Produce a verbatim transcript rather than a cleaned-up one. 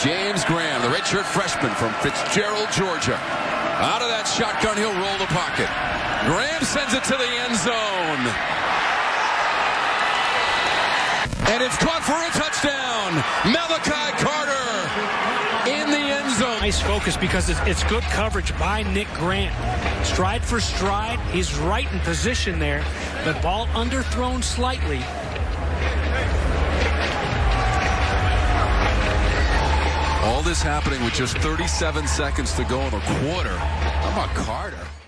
James Graham, the redshirt freshman from Fitzgerald, Georgia. Out of that shotgun, he'll roll the pocket. Graham sends it to the end zone. And it's caught for a touchdown. Malachi Carter in the end zone. Nice focus because it's, it's good coverage by Nick Grant. Stride for stride. He's right in position there. The ball underthrown slightly. All this happening with just thirty-seven seconds to go in the quarter. How about Carter?